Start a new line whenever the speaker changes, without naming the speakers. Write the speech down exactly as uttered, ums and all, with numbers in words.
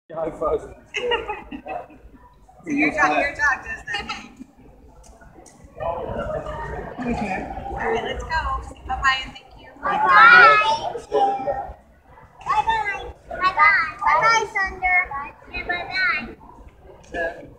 High five.
Your dog, your dog does that.
Okay.
All right, let's go. Bye bye and thank you.
Bye bye. Bye bye. Bye bye. Bye bye, Thunder. Yeah, bye bye.